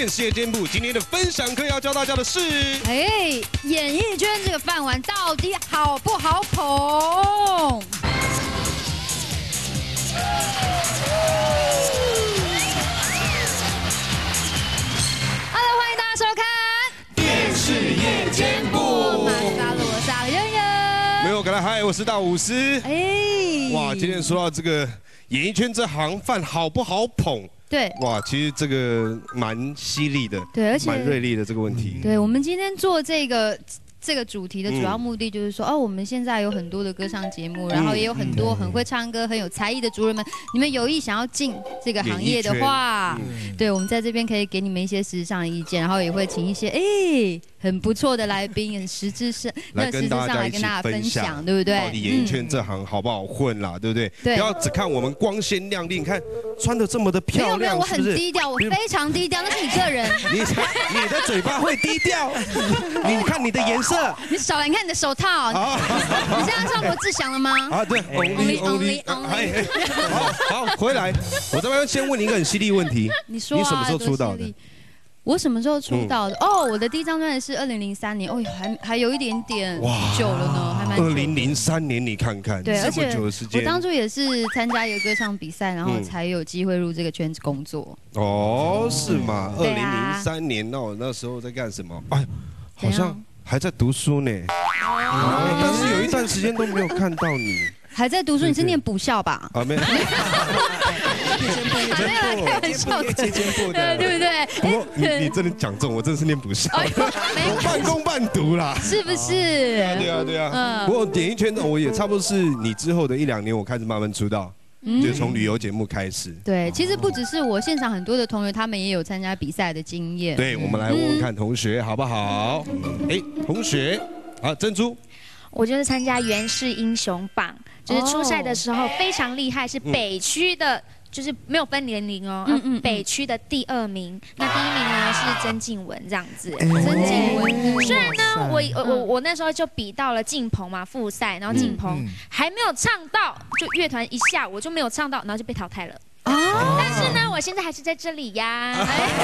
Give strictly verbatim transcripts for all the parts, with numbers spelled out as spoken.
电视夜间部今天的分享课要教大家的是， 哎，演艺圈这个饭碗到底好不好捧？ Hello， 欢迎大家收看电视夜间部。 马萨鲁，我是阿圆圆。 没有，赶来嗨，我是大武师。 哎， 哇，今天说到这个演艺圈这行饭好不好捧？ 对， 哇，其实这个蛮犀利的， 对，而且蛮锐利的这个问题。 对，我们今天做这个这个主题的主要目的就是说，嗯、哦，我们现在有很多的歌唱节目，然后也有很多很会唱歌、很有才艺的族人们，你们有意想要进这个行业的话，嗯、对，我们在这边可以给你们一些实质上的意见，然后也会请一些哎很不错的来宾，很实质上、那实质上来跟大家分享，对不对？ 到底演艺圈这行好不好混啦，对不对？ 对， 不要只看我们光鲜亮丽，你看穿的这么的漂亮， 没有没有，我很低调，我非常低调，那是你个人。 你你的嘴巴会低调，你看你的颜色， 你少来，你看你的手套，你现在上罗志祥了吗？ 啊，对 ，only only only， 好，好，回来，我这边先问你一个很犀利问题， 你说你什么时候出道的？ 我什么时候出道的？哦，我的第一张专辑是二零零三年，哦，还还有一点点久了呢，还蛮久。 二零零三年，你看看， 对，而且我当初也是参加一个歌唱比赛，然后才有机会入这个圈子工作。 哦，是吗？二零零三年，那我那时候在干什么？哎，好像还在读书呢。哦，但是有一段时间都没有看到你。 还在读书，你是念补校吧？ 啊，没有， 没有开玩笑的，对对不对？ 不过你你真的讲中，我真的是念补校，我半工半读啦， 是不是？ 对啊对啊。不过演艺圈呢，我也差不多是你之后的一两年，我开始慢慢出道，就从旅游节目开始。 对，其实不只是我，现场很多的同学他们也有参加比赛的经验。 对，我们来问问看同学好不好？哎，同学，啊，珍珠。 我就是参加原氏英雄榜，就是初赛的时候非常厉害，是北区的，就是没有分年龄哦，嗯嗯，北区的第二名。那第一名呢是曾静文这样子。 曾静文， 虽然呢，我我我那时候就比到了进棚嘛复赛，然后进棚还没有唱到，就乐团一下我就没有唱到，然后就被淘汰了。 哦，但是呢，我现在还是在这里呀。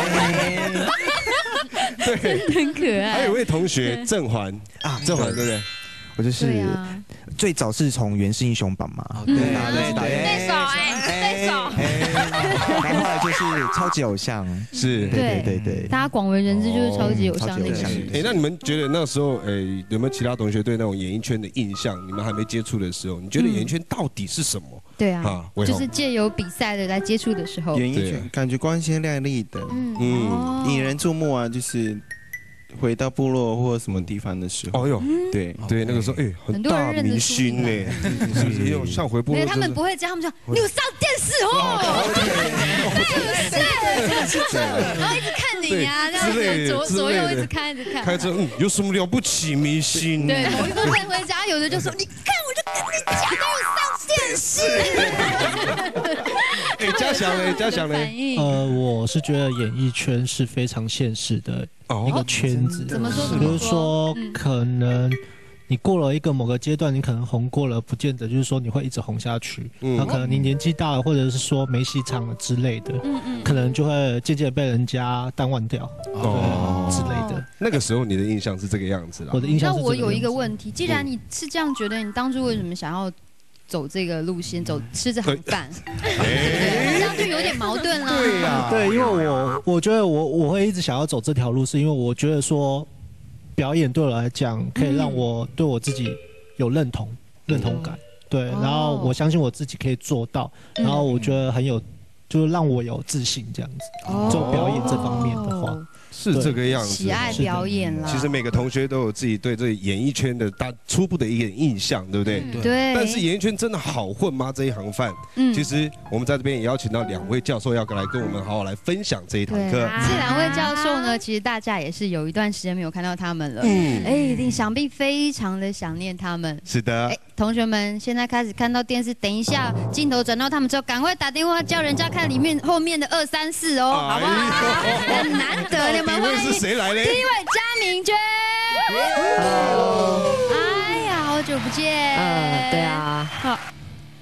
对， 很可爱。 还有一位同学郑环啊，郑环对不对？ 我就是最早是从原氏英雄榜嘛，对对对手哎，对手， 然后后来就是超级偶像， 是， 对对对对， 大家广为人知就是超级偶像那个。 哎，那你们觉得那时候，哎，有没有其他同学对那种演艺圈的印象？你们还没接触的时候，你觉得演艺圈到底是什么？ 对啊，就是借由比赛的来接触的时候， 演艺圈感觉光鲜亮丽的，嗯，引人注目啊，就是。 回到部落或者什么地方的时候，哦哟，对对，那个时候哎，很大明星呢，是不是？因为像回部落， 他们不会这样，他们说你有上电视哦，是不是？然后一直看你呀，这样左左右一直看，一直看。 开车，嗯，有什么了不起明星？ 对，某一部分回家，有的就说你看，我就跟你讲，都有上电视。 哎，嘉祥嘞，嘉祥嘞， 呃，我是觉得演艺圈是非常现实的。 一个圈子， 怎么说？ 比如说，可能你过了一个某个阶段，你可能红过了，不见得就是说你会一直红下去。那可能你年纪大了，或者是说没戏唱了之类的，嗯嗯，可能就会渐渐被人家淡忘掉，对之类的。那个时候你的印象是这个样子啦。 我的印象是。 那我有一个问题，既然你是这样觉得，你当初为什么想要走这个路线，走吃这行饭？这样就有点矛盾啦。 对呀，对，因为我我觉得我我会一直想要走这条路，是因为我觉得说表演对我来讲可以让我对我自己有认同、认同感，对，然后我相信我自己可以做到，然后我觉得很有，就是让我有自信这样子。做表演这方面的话。 是这个样子， 喜爱表演啦。 其实每个同学都有自己对这演艺圈的大初步的一点印象，对不对？ 对。 但是演艺圈真的好混吗？这一行饭，嗯，其实我们在这边也邀请到两位教授要来跟我们好好来分享这一堂课。 这两位教授呢，其实大家也是有一段时间没有看到他们了，嗯，哎，一定想必非常的想念他们。 是的。 哎，同学们，现在开始看到电视，等一下镜头转到他们之后，赶快打电话叫人家看里面后面的二三四哦，好不好？很难得，你们。 请问是谁来嘞？ 第一位嘉明娟。哎呀，好久不见。 嗯，对啊。好。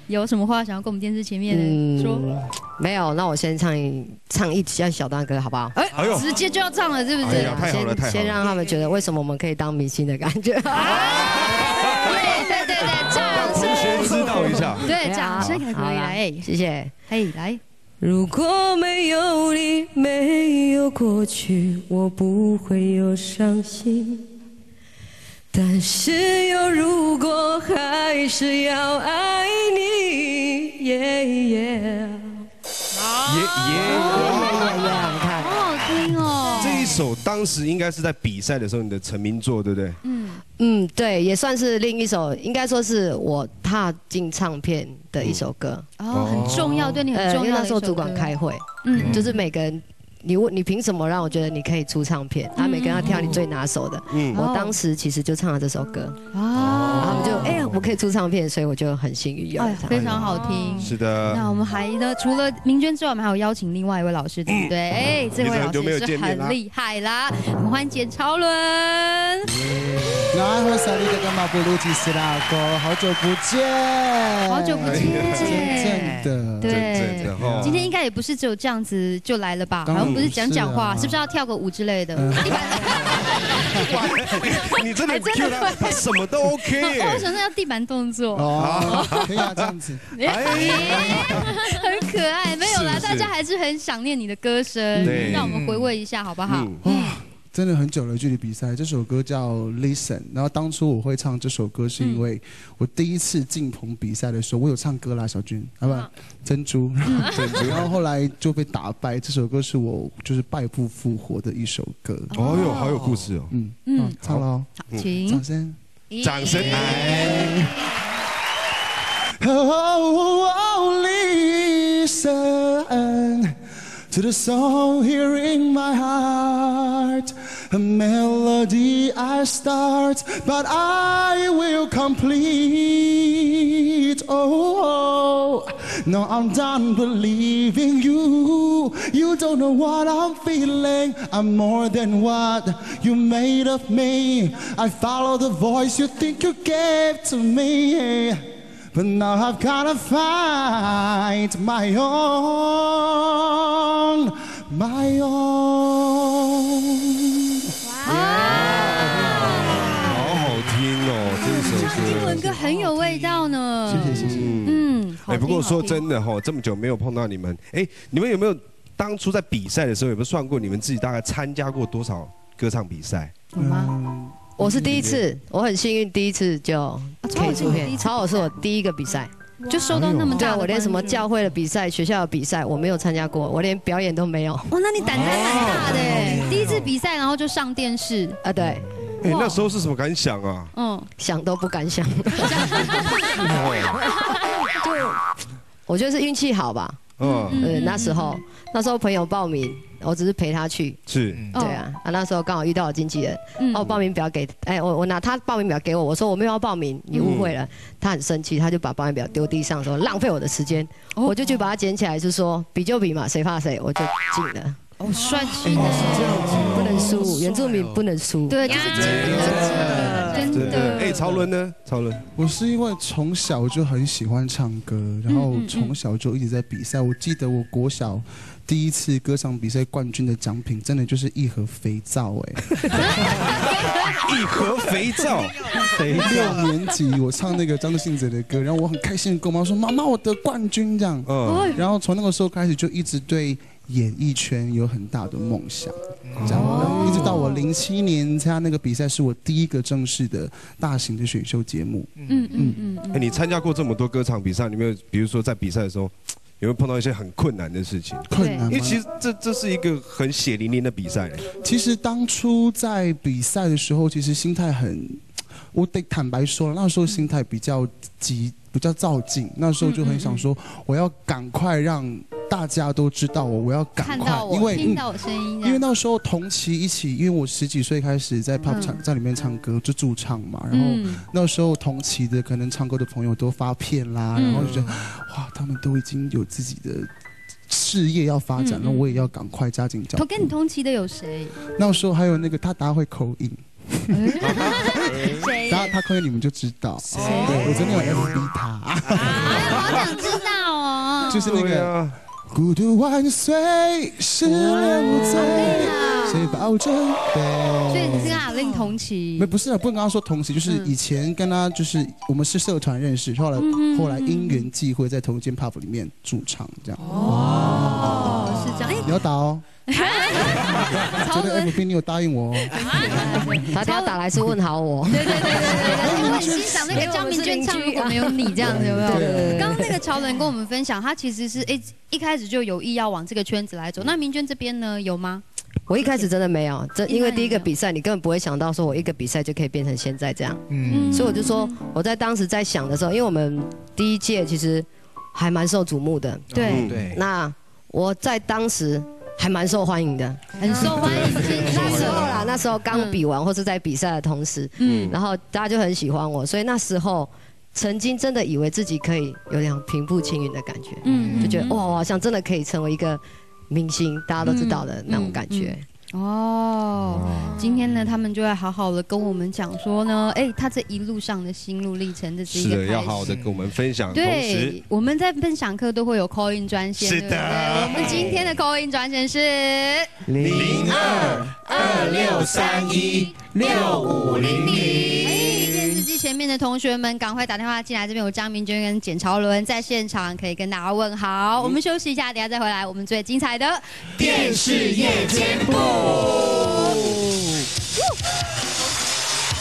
有什么话想要跟我们电视前面的说？ 没有，那我先唱一唱一小小段歌好不好？ 哎，直接就要唱了，是不是？ 太好了，太好了！ 先让他们觉得为什么我们可以当明星的感觉。 对对对对，掌声！ 同学知道一下。 对，掌声可以来， 谢谢。 嘿，来。 如果没有你，没有过去，我不会有伤心。但是有如果，还是要爱你。耶耶。 耶耶！ 好好听哦。 这一首当时应该是在比赛的时候你的成名作，对不对？ 嗯嗯，对，也算是另一首，应该说是我踏进唱片的一首歌。 哦，很重要，对你很重要。 因为那时候主管开会，嗯，就是每个人。你问你凭什么让我觉得你可以出唱片？他每个人要挑你最拿手的。嗯，我当时其实就唱了这首歌，哦，然后他们就哎呀，我可以出唱片，所以我就很幸运有。哎， 非常好听。 是的。 那我们还呢，除了明娟之外，我们还有邀请另外一位老师，对不对？哎，这位老师也是很厉害啦。我们欢迎简超伦。 来，我是你的干嘛不录吉斯拉哥，好久不见， 好久不见， 真的， 对，今天应该也不是只有这样子就来了吧？好像不是讲讲话，是不是要跳个舞之类的？ 你真的 Q 他，他什么都 OK。 我想说要地板动作， 哦，可以啊，这样子， 很可爱。没有啦，大家还是很想念你的歌声，让我们回味一下好不好？ 真的很久了，距离比赛。这首歌叫《Listen》，然后当初我会唱这首歌，是因为我第一次进棚比赛的时候，我有唱歌啦，小军，好吧，珍珠，珍珠。然后后来就被打败。这首歌是我就是败不复活的一首歌。 哦哟，好有故事哦。 嗯嗯，唱了， 请掌声， 掌声来。 Oh, listen to the song here in my heart, a melody I start, but I will complete. Oh, no, I'm done believing you. You don't know what I'm feeling. I'm more than what you made of me. I follow the voice you think you gave to me, but now I've gotta find my own, my own. 好好听哦，这首歌。 英文歌很有味道呢。 谢谢谢谢。 嗯， 哎，不过说真的哈，这么久没有碰到你们，哎，你们有没有当初在比赛的时候有没有算过你们自己大概参加过多少歌唱比赛？ 有吗？ 我是第一次，我很幸运，第一次就可以出片。超偶是我第一个比赛， 就收到那么大。 对，我连什么教会的比赛、学校的比赛我没有参加过，我连表演都没有。 哦，那你胆子还蛮大的，第一次比赛然后就上电视啊？对。 哎，那时候是什么感想啊？ 嗯，想都不敢想。就我觉得是运气好吧。嗯，呃，那时候那时候朋友报名，我只是陪他去。 是， 对啊，啊那时候刚好遇到了经纪人，哦，报名表给，哎，我我拿他报名表给我，我说我没有要报名，你误会了，他很生气，他就把报名表丢地上，说浪费我的时间，我就去把它捡起来，就说比就比嘛，谁怕谁，我就进了。 哦，帅气的， 不能输，原住民不能输。 对，就是真的，真的。 哎，曹伦呢？曹伦， 我是因为从小就很喜欢唱歌，然后从小就一直在比赛。我记得我国小第一次歌唱比赛冠军的奖品，真的就是一盒肥皂，哎， 一盒肥皂。 六年级我唱那个张信哲的歌，然后我很开心的跟我妈说：“妈妈，我得冠军！”这样。嗯。然后从那个时候开始，就一直对演艺圈有很大的梦想，这样，一直到我零七年参加那个比赛，是我第一个正式的大型的选秀节目。 嗯嗯嗯。哎，你参加过这么多歌唱比赛，你有没有比如说在比赛的时候，有没有碰到一些很困难的事情？ 困难吗？ 因为其实这这是一个很血淋淋的比赛。 其实当初在比赛的时候，其实心态很，我得坦白说，那时候心态比较急。比较躁进，那时候就很想说，我要赶快让大家都知道我，我要赶快， 因为听到我声音， 因为那时候同期一起，因为我十几岁开始在 pop 场在里面唱歌，就驻唱嘛，然后那时候同期的可能唱歌的朋友都发片啦，然后就觉得哇，他们都已经有自己的事业要发展，那我也要赶快加紧脚步。 跟你同期的有谁？ 那时候还有那个他答会口音。 谁？ 然后他扣你们就知道。对，我真的有 F B 他。 哎，好想知道哦。 就是那个。孤独万岁，失恋无罪，谁保证？对， 所以你是跟阿令同期？ 没，不是，不能跟他说同期，就是以前跟他就是我们是社团认识，后来后来因缘际会在同一间 pub 里面驻唱这样。 哦，是这样。 你要打哦。觉得 F B 你有答应我哦。 他等下打来是问好我。 对对对对对，我很欣赏那个张明娟唱，如果没有你这样子，有没有？刚刚那个乔伦跟我们分享，他其实是一一开始就有意要往这个圈子来走。那明娟这边呢，有吗？ 我一开始真的没有，这因为第一个比赛，你根本不会想到说我一个比赛就可以变成现在这样。嗯，所以我就说我在当时在想的时候，因为我们第一届其实还蛮受瞩目的。 对对。 那我在当时。还蛮受欢迎的， 很受欢迎。 那时候啦，那时候刚比完或是在比赛的同时，嗯，然后大家就很喜欢我，所以那时候曾经真的以为自己可以有点平步青云的感觉，嗯，就觉得哇，我好像真的可以成为一个明星，大家都知道的那种感觉。 哦，今天呢，他们就会好好的跟我们讲说呢，哎，他这一路上的心路历程，这是一个是的，要好好的跟我们分享。 对，我们在分享课都会有 call in 专线， 是的。 我们今天的 call in 专线是零二二六三一六五零零。 电视机前面的同学们，赶快打电话进来，这边有张明娟跟简朝伦在现场，可以跟大家问好。我们休息一下，等下再回来，我们最精彩的电视夜间部。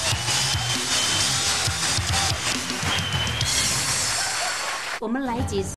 我们来几次。